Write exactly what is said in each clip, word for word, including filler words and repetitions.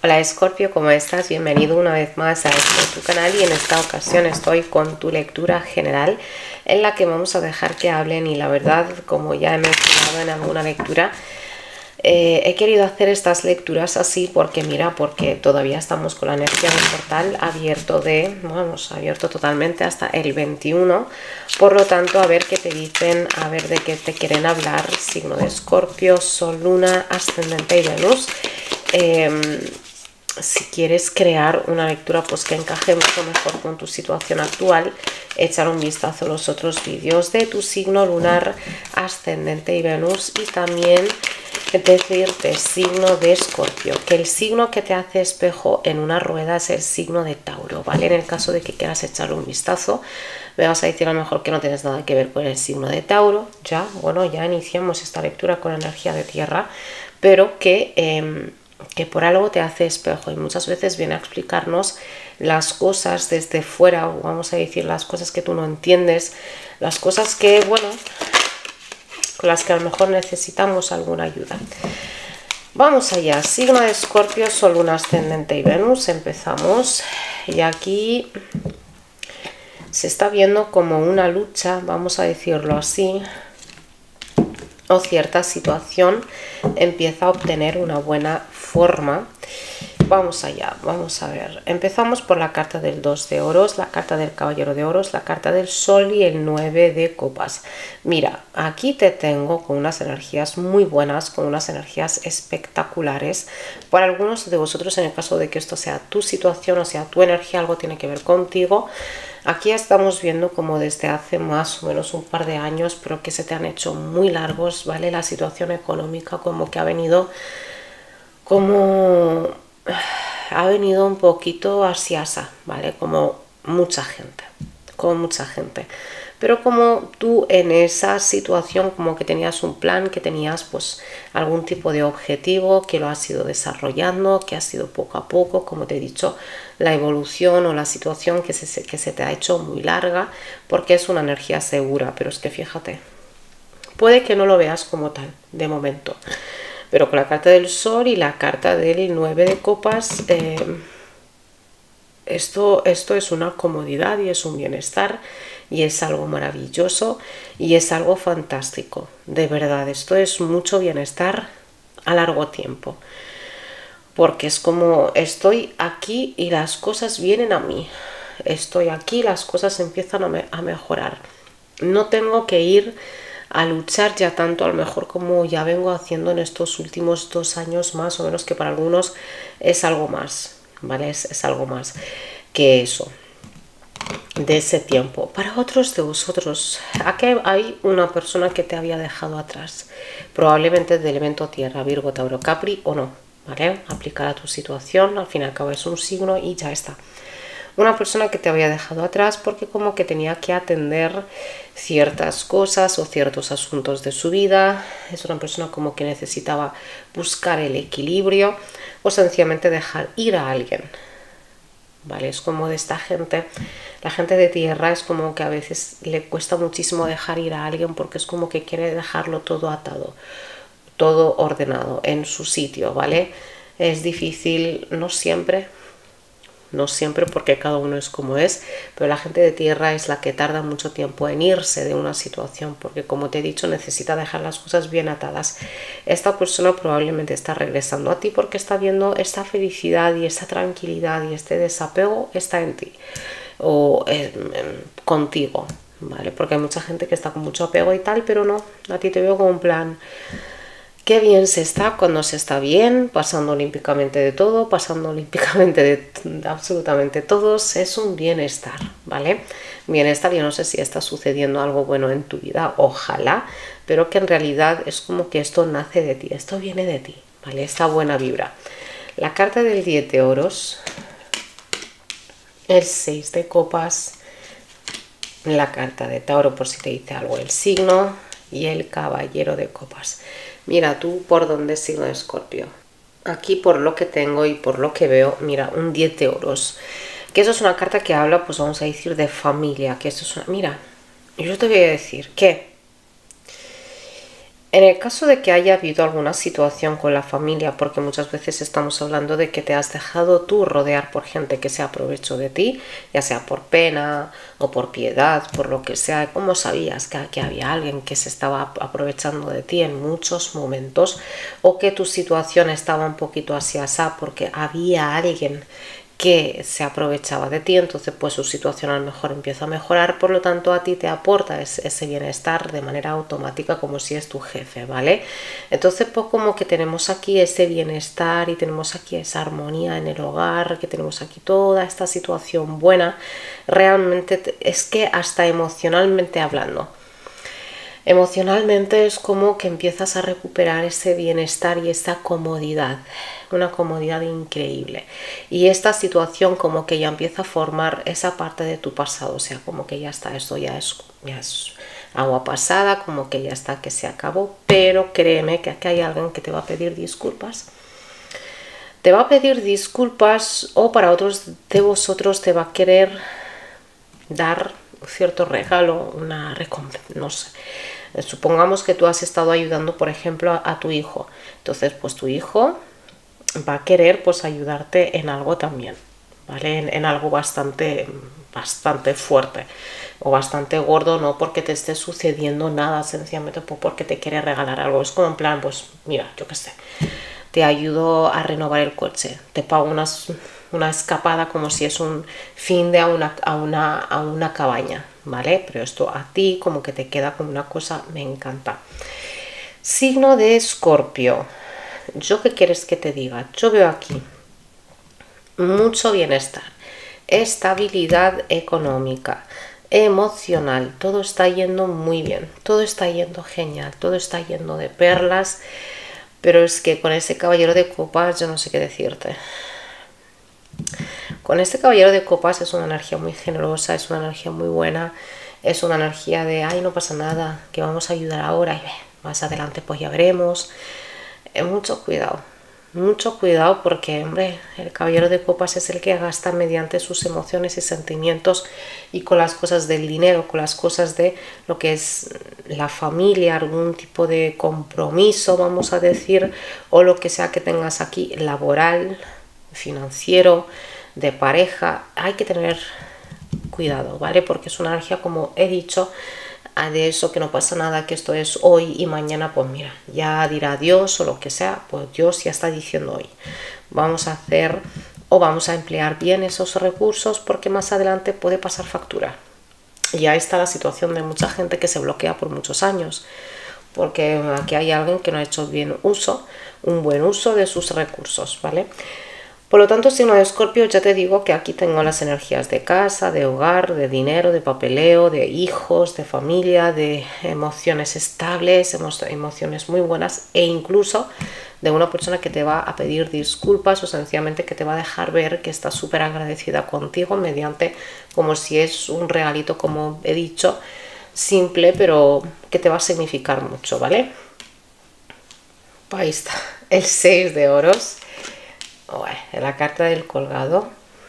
Hola Escorpio, ¿cómo estás? Bienvenido una vez más a este tu canal y en esta ocasión estoy con tu lectura general en la que vamos a dejar que hablen y la verdad, como ya he mencionado en alguna lectura, eh, he querido hacer estas lecturas así porque mira, porque todavía estamos con la energía del portal abierto de, vamos, abierto totalmente hasta el veintiuno, por lo tanto a ver qué te dicen, a ver de qué te quieren hablar, signo de Escorpio, Sol, Luna, Ascendente y Venus. Eh, si quieres crear una lectura pues que encaje mucho mejor con tu situación actual, echar un vistazo a los otros vídeos de tu signo lunar, ascendente y Venus, y también decirte signo de Escorpio, que el signo que te hace espejo en una rueda es el signo de Tauro, ¿vale? En el caso de que quieras echar un vistazo, me vas a decir a lo mejor que no tienes nada que ver con el signo de Tauro, ya, bueno, ya iniciamos esta lectura con energía de tierra, pero que... Eh, que por algo te hace espejo y muchas veces viene a explicarnos las cosas desde fuera, o vamos a decir las cosas que tú no entiendes, las cosas que, bueno, con las que a lo mejor necesitamos alguna ayuda. Vamos allá, signo de Escorpio, Sol, Luna, Ascendente y Venus, empezamos y aquí se está viendo como una lucha, vamos a decirlo así, o cierta situación empieza a obtener una buena forma. Vamos allá, vamos a ver. Empezamos por la carta del dos de oros, la carta del caballero de oros, la carta del sol y el nueve de copas. Mira, aquí te tengo con unas energías muy buenas, con unas energías espectaculares. Para algunos de vosotros, en el caso de que esto sea tu situación, o sea, tu energía, algo tiene que ver contigo. Aquí estamos viendo como desde hace más o menos un par de años, pero que se te han hecho muy largos, ¿vale? La situación económica como que ha venido como... ha venido un poquito asiasa, ¿vale? Como mucha gente, como mucha gente. Pero como tú en esa situación como que tenías un plan, que tenías pues algún tipo de objetivo, que lo has ido desarrollando, que ha sido poco a poco, como te he dicho, la evolución o la situación que se, que se te ha hecho muy larga, porque es una energía segura, pero es que fíjate, puede que no lo veas como tal, de momento. Pero con la carta del sol y la carta del nueve de copas, eh, esto, esto es una comodidad y es un bienestar y es algo maravilloso y es algo fantástico. De verdad, esto es mucho bienestar a largo tiempo. Porque es como estoy aquí y las cosas vienen a mí. Estoy aquí y las cosas empiezan a, me a mejorar. No tengo que ir a luchar ya tanto, a lo mejor como ya vengo haciendo en estos últimos dos años más o menos, que para algunos es algo más, ¿vale? Es, es algo más que eso, de ese tiempo. Para otros de vosotros, aquí hay una persona que te había dejado atrás, probablemente de elemento tierra, Virgo, Tauro, Capri o no, ¿vale? Aplicar a tu situación, al fin y al cabo es un signo y ya está. Una persona que te había dejado atrás porque como que tenía que atender ciertas cosas o ciertos asuntos de su vida. Es una persona como que necesitaba buscar el equilibrio o sencillamente dejar ir a alguien. ¿Vale? Es como de esta gente, la gente de tierra es como que a veces le cuesta muchísimo dejar ir a alguien porque es como que quiere dejarlo todo atado, todo ordenado en su sitio, ¿vale? Es difícil, no siempre. No siempre, porque cada uno es como es, pero la gente de tierra es la que tarda mucho tiempo en irse de una situación, porque como te he dicho, necesita dejar las cosas bien atadas. Esta persona probablemente está regresando a ti porque está viendo esta felicidad y esta tranquilidad y este desapego está en ti o eh, contigo, ¿vale? Porque hay mucha gente que está con mucho apego y tal, pero no, a ti te veo como un plan... Qué bien se está cuando se está bien, pasando olímpicamente de todo, pasando olímpicamente de, de absolutamente todos, es un bienestar, ¿vale? Bienestar, yo no sé si está sucediendo algo bueno en tu vida, ojalá, pero que en realidad es como que esto nace de ti, esto viene de ti, ¿vale? Esta buena vibra. La carta del diez de oros, el seis de copas, la carta de Tauro por si te dice algo el signo y el caballero de copas. Mira tú por dónde signo de Escorpio. Aquí por lo que tengo y por lo que veo, mira, un diez de oros. Que eso es una carta que habla, pues vamos a decir, de familia. Que esto es una... Mira, yo te voy a decir que En el caso de que haya habido alguna situación con la familia, porque muchas veces estamos hablando de que te has dejado tú rodear por gente que se aprovechó de ti, ya sea por pena o por piedad, por lo que sea, como sabías que, que había alguien que se estaba aprovechando de ti en muchos momentos, o que tu situación estaba un poquito así asá porque había alguien que se aprovechaba de ti, entonces pues su situación a lo mejor empieza a mejorar, por lo tanto a ti te aporta ese, ese bienestar de manera automática como si es tu jefe, ¿vale? Entonces pues como que tenemos aquí ese bienestar y tenemos aquí esa armonía en el hogar, que tenemos aquí toda esta situación buena, realmente es que hasta emocionalmente hablando, emocionalmente es como que empiezas a recuperar ese bienestar y esa comodidad, una comodidad increíble. Y esta situación como que ya empieza a formar esa parte de tu pasado, o sea, como que ya está, esto ya es, ya es agua pasada, como que ya está, que se acabó, pero créeme que aquí hay alguien que te va a pedir disculpas. Te va a pedir disculpas o para otros de vosotros te va a querer dar cierto regalo, una recompensa, no sé. Supongamos que tú has estado ayudando, por ejemplo, a, a tu hijo. Entonces, pues tu hijo va a querer pues ayudarte en algo también, ¿vale? En, en algo bastante, bastante fuerte o bastante gordo, no porque te esté sucediendo nada, sencillamente pues porque te quiere regalar algo. Es como en plan, pues mira, yo qué sé, te ayudo a renovar el coche, te pago unas, una escapada como si es un fin de a una, a una, a una cabaña, ¿vale? Pero esto a ti como que te queda como una cosa, me encanta. Signo de Escorpio. ¿Yo qué quieres que te diga? Yo veo aquí mucho bienestar, estabilidad económica, emocional, todo está yendo muy bien, todo está yendo genial, todo está yendo de perlas, pero es que con ese caballero de copas yo no sé qué decirte. Con este caballero de copas es una energía muy generosa, es una energía muy buena, es una energía de, ay, no pasa nada, que vamos a ayudar ahora y más adelante pues ya veremos. Eh, mucho cuidado, mucho cuidado porque, hombre, el caballero de copas es el que gasta mediante sus emociones y sentimientos y con las cosas del dinero, con las cosas de lo que es la familia, algún tipo de compromiso, vamos a decir, o lo que sea que tengas aquí, laboral, financiero, de pareja. Hay que tener cuidado, ¿vale? Porque es una energía, como he dicho, de eso que no pasa nada, que esto es hoy y mañana pues mira, ya dirá Dios o lo que sea, pues Dios ya está diciendo hoy vamos a hacer o vamos a emplear bien esos recursos porque más adelante puede pasar factura. Y ahí está la situación de mucha gente que se bloquea por muchos años porque aquí hay alguien que no ha hecho bien uso, un buen uso de sus recursos, ¿vale? Por lo tanto, signo de Escorpio, ya te digo que aquí tengo las energías de casa, de hogar, de dinero, de papeleo, de hijos, de familia, de emociones estables, emociones muy buenas e incluso de una persona que te va a pedir disculpas o sencillamente que te va a dejar ver que está súper agradecida contigo mediante como si es un regalito, como he dicho, simple, pero que te va a significar mucho, ¿vale? Ahí está, el seis de oros. Bueno, la carta del colgado,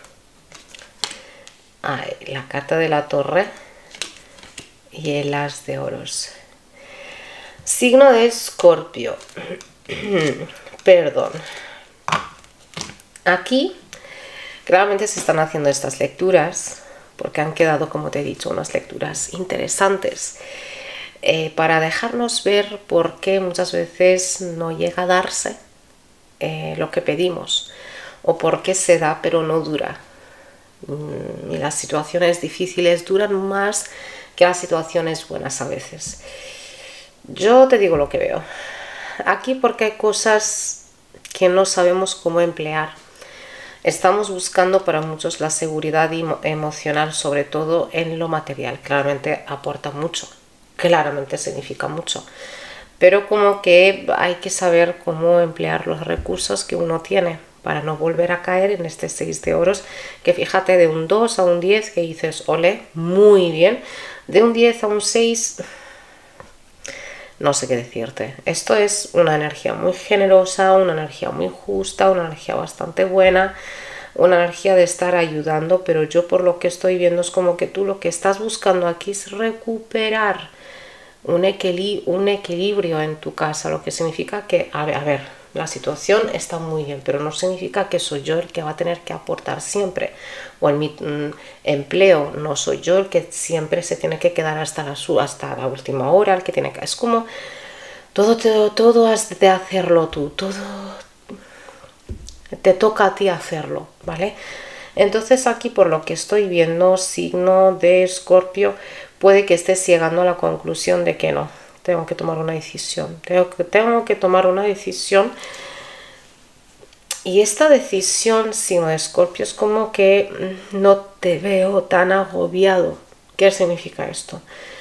ay, la carta de la torre y el as de oros. Signo de Escorpio. Perdón. Aquí claramente se están haciendo estas lecturas porque han quedado, como te he dicho, unas lecturas interesantes eh, para dejarnos ver por qué muchas veces no llega a darse Eh, lo que pedimos o por qué se da pero no dura. Mm, y las situaciones difíciles duran más que las situaciones buenas a veces. Yo te digo lo que veo aquí porque hay cosas que no sabemos cómo emplear. Estamos buscando para muchos la seguridad emocional, sobre todo en lo material. Claramente aporta mucho, claramente significa mucho, pero como que hay que saber cómo emplear los recursos que uno tiene para no volver a caer en este seis de oros, que fíjate, de un dos a un diez que dices, ole, muy bien, de un diez a un seis, no sé qué decirte. Esto es una energía muy generosa, una energía muy justa, una energía bastante buena, una energía de estar ayudando, pero yo por lo que estoy viendo es como que tú lo que estás buscando aquí es recuperar un, equili un equilibrio en tu casa, lo que significa que, a ver, a ver, la situación está muy bien, pero no significa que soy yo el que va a tener que aportar siempre, o en mi mm, empleo no soy yo el que siempre se tiene que quedar hasta la, hasta la última hora, el que tiene que, es como todo, todo, todo has de hacerlo tú, todo te toca a ti hacerlo, ¿vale? Entonces aquí, por lo que estoy viendo, signo de Escorpio, puede que estés llegando a la conclusión de que no, tengo que tomar una decisión, tengo que, tengo que tomar una decisión. Y esta decisión, signo de Escorpio, es como que no te veo tan agobiado. ¿Qué significa esto?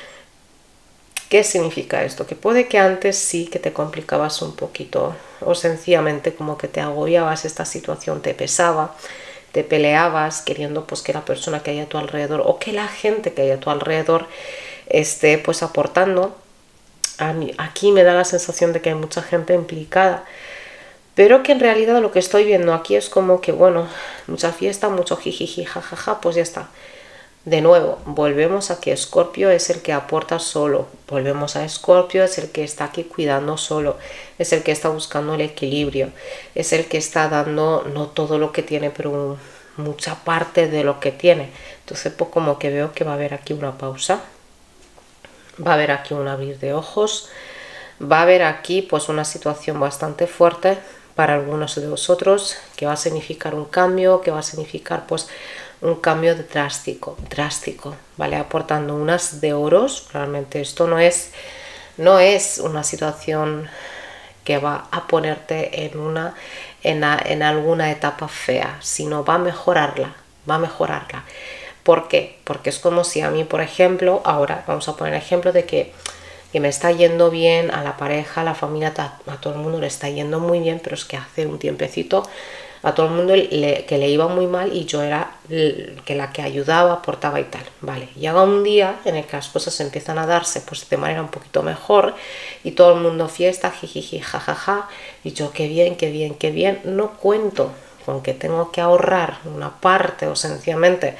¿Qué significa esto? Que puede que antes sí que te complicabas un poquito, o sencillamente como que te agobiabas, esta situación te pesaba, te peleabas queriendo pues que la persona que hay a tu alrededor o que la gente que hay a tu alrededor esté pues aportando. A mí, aquí me da la sensación de que hay mucha gente implicada, pero que en realidad lo que estoy viendo aquí es como que, bueno, mucha fiesta, mucho jijiji, jajaja, pues ya está. De nuevo, volvemos a que Escorpio es el que aporta solo, volvemos a Escorpio, es el que está aquí cuidando solo, es el que está buscando el equilibrio, es el que está dando no todo lo que tiene, pero mucha parte de lo que tiene. Entonces pues como que veo que va a haber aquí una pausa, va a haber aquí un abrir de ojos, va a haber aquí pues una situación bastante fuerte para algunos de vosotros, que va a significar un cambio, que va a significar pues un cambio drástico, drástico, ¿vale? Aportando unas de oros. Realmente esto no es, no es una situación que va a ponerte en, una, en, a, en alguna etapa fea, sino va a mejorarla, va a mejorarla. ¿Por qué? Porque es como si a mí, por ejemplo, ahora vamos a poner el ejemplo de que, que me está yendo bien a la pareja, a la familia, a, a todo el mundo le está yendo muy bien, pero es que hace un tiempecito a todo el mundo le, que le iba muy mal y yo era que la que ayudaba, aportaba y tal, vale. Llega un día en el que las cosas empiezan a darse pues de manera un poquito mejor y todo el mundo fiesta, jijiji, jajaja, y yo qué bien, qué bien, qué bien. No cuento con que tengo que ahorrar una parte o sencillamente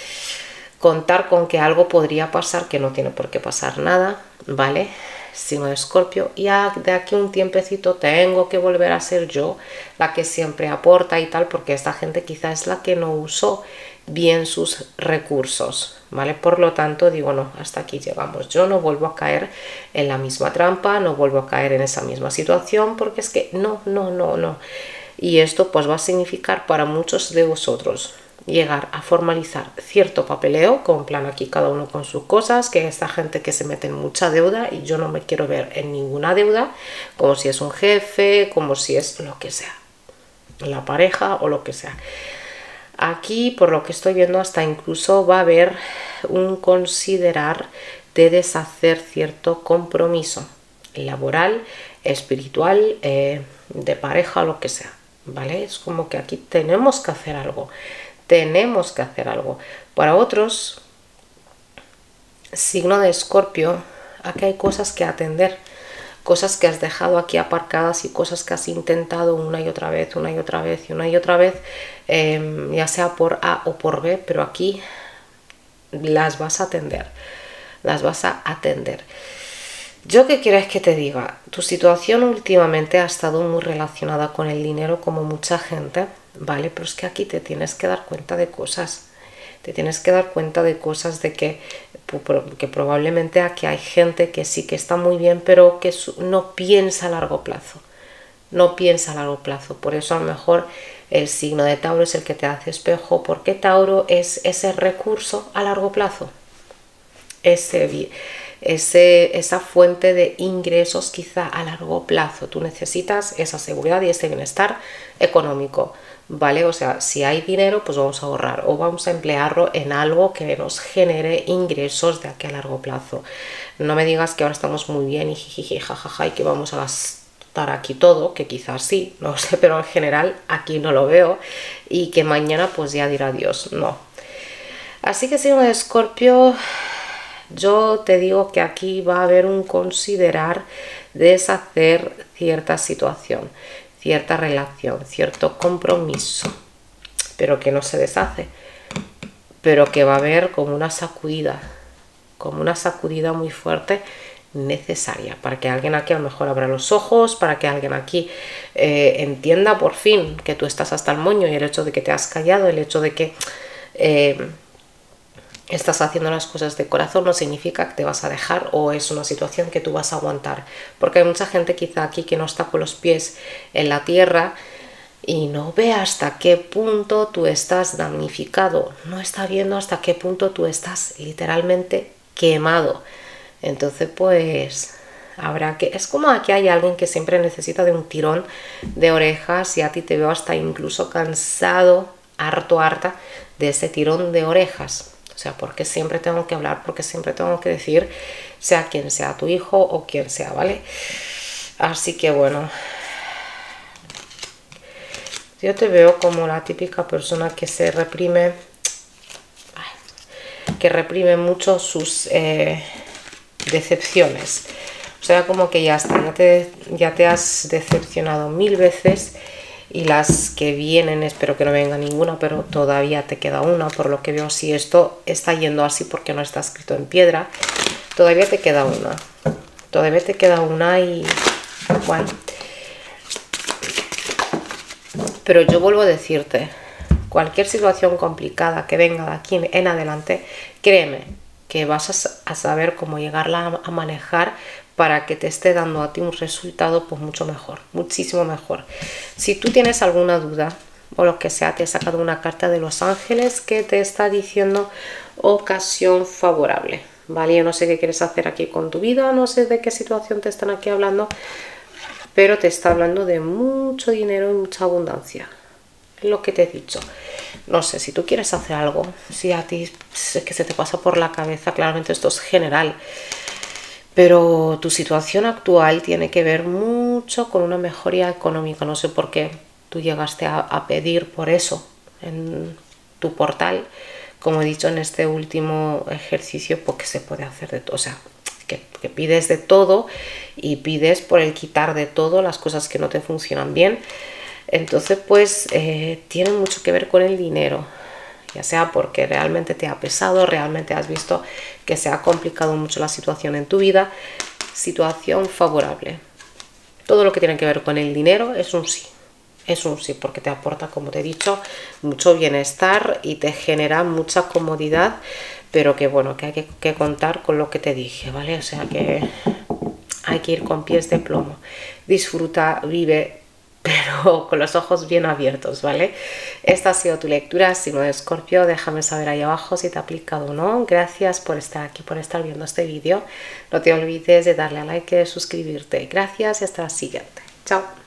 contar con que algo podría pasar, que no tiene por qué pasar nada, ¿vale? Signo de Escorpio, y de aquí un tiempecito tengo que volver a ser yo la que siempre aporta y tal, porque esta gente quizás es la que no usó bien sus recursos, ¿vale? Por lo tanto digo, no, hasta aquí llegamos, yo no vuelvo a caer en la misma trampa, no vuelvo a caer en esa misma situación, porque es que no, no, no, no. Y esto pues va a significar para muchos de vosotros llegar a formalizar cierto papeleo, con plan aquí cada uno con sus cosas, que esta gente que se mete en mucha deuda y yo no me quiero ver en ninguna deuda, como si es un jefe, como si es lo que sea, la pareja o lo que sea. Aquí, por lo que estoy viendo, hasta incluso va a haber un considerar de deshacer cierto compromiso laboral, espiritual, eh, de pareja, lo que sea, ¿vale? Es como que aquí tenemos que hacer algo. Tenemos que hacer algo. Para otros, signo de Escorpio, aquí hay cosas que atender, cosas que has dejado aquí aparcadas y cosas que has intentado una y otra vez, una y otra vez y una y otra vez, eh, ya sea por A o por B, pero aquí las vas a atender, las vas a atender. ¿Yo qué quieres que te diga? Tu situación últimamente ha estado muy relacionada con el dinero, como mucha gente, ¿vale? Pero es que aquí te tienes que dar cuenta de cosas. Te tienes que dar cuenta de cosas de que, que probablemente aquí hay gente que sí que está muy bien, pero que no piensa a largo plazo. No piensa a largo plazo. Por eso a lo mejor el signo de Tauro es el que te hace espejo, porque Tauro es ese recurso a largo plazo. Ese... Ese, esa fuente de ingresos quizá a largo plazo. Tú necesitas esa seguridad y ese bienestar económico, ¿vale? O sea, si hay dinero, pues vamos a ahorrar o vamos a emplearlo en algo que nos genere ingresos de aquí a largo plazo. No me digas que ahora estamos muy bien y jijiji, jajaja, y que vamos a gastar aquí todo, que quizás sí, no sé, pero en general aquí no lo veo, y que mañana pues ya dirá Dios, no. Así que signo de Escorpio, yo te digo que aquí va a haber un considerar deshacer cierta situación, cierta relación, cierto compromiso, pero que no se deshace, pero que va a haber como una sacudida, como una sacudida muy fuerte necesaria para que alguien aquí a lo mejor abra los ojos, para que alguien aquí eh, entienda por fin que tú estás hasta el moño, y el hecho de que te has callado, el hecho de que eh, estás haciendo las cosas de corazón no significa que te vas a dejar o es una situación que tú vas a aguantar, porque hay mucha gente quizá aquí que no está con los pies en la tierra y no ve hasta qué punto tú estás damnificado, no está viendo hasta qué punto tú estás literalmente quemado. Entonces pues habrá que, es como aquí hay alguien que siempre necesita de un tirón de orejas, y a ti te veo hasta incluso cansado, harto, harta de ese tirón de orejas. O sea, porque siempre tengo que hablar, porque siempre tengo que decir, sea quien sea tu hijo o quien sea, ¿vale? Así que bueno, yo te veo como la típica persona que se reprime, que reprime mucho sus eh, decepciones. O sea, como que ya está, ya te, ya te has decepcionado mil veces, y las que vienen, espero que no venga ninguna, pero todavía te queda una, por lo que veo. Si esto está yendo así porque no está escrito en piedra, todavía te queda una, todavía te queda una y bueno. Pero yo vuelvo a decirte, cualquier situación complicada que venga de aquí en adelante, créeme que vas a, a saber cómo llegarla a manejar para que te esté dando a ti un resultado pues mucho mejor, muchísimo mejor. Si tú tienes alguna duda o lo que sea, te he sacado una carta de los ángeles que te está diciendo ocasión favorable, ¿vale? Yo no sé qué quieres hacer aquí con tu vida, no sé de qué situación te están aquí hablando, pero te está hablando de mucho dinero y mucha abundancia. Es lo que te he dicho. No sé, si tú quieres hacer algo, si a ti es que se te pasa por la cabeza, claramente esto es general, pero tu situación actual tiene que ver mucho con una mejoría económica. No sé por qué tú llegaste a, a pedir por eso en tu portal, como he dicho en este último ejercicio, porque se puede hacer de todo. O sea, que, que pides de todo y pides por el quitar de todo las cosas que no te funcionan bien. Entonces pues eh, tiene mucho que ver con el dinero, ya sea porque realmente te ha pesado, realmente has visto que se ha complicado mucho la situación en tu vida. Situación favorable. Todo lo que tiene que ver con el dinero es un sí, es un sí, porque te aporta, como te he dicho, mucho bienestar y te genera mucha comodidad, pero que bueno, que hay que, que contar con lo que te dije, ¿vale? O sea que hay que ir con pies de plomo. Disfruta, vive, pero con los ojos bien abiertos, ¿vale? Esta ha sido tu lectura. Si no es Escorpio, déjame saber ahí abajo si te ha aplicado o no. Gracias por estar aquí, por estar viendo este vídeo. No te olvides de darle a like y de suscribirte. Gracias y hasta la siguiente. Chao.